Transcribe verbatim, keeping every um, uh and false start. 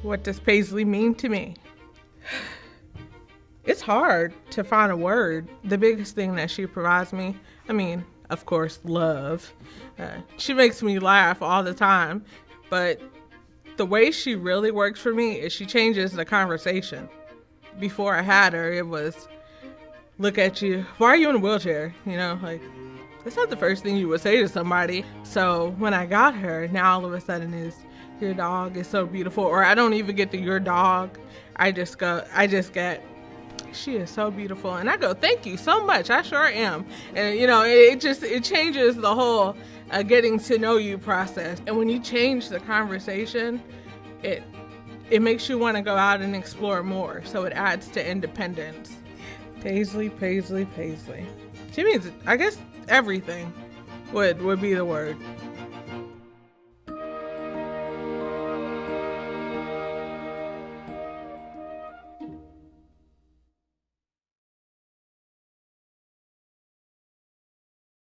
What does Paisley mean to me? It's hard to find a word. The biggest thing that she provides me, I mean, of course, love. Uh, she makes me laugh all the time, but the way she really works for me is she changes the conversation. Before I had her, it was, look at you, why are you in a wheelchair? You know, like, that's not the first thing you would say to somebody. So when I got her, now all of a sudden is, your dog is so beautiful. Or I don't even get the your dog. I just go, I just get, she is so beautiful. And I go, thank you so much. I sure am. And, you know, it, it just, it changes the whole uh, getting to know you process. And when you change the conversation, it, it makes you want to go out and explore more. So it adds to independence. Paisley, Paisley, Paisley. She means, I guess, everything would, would be the word.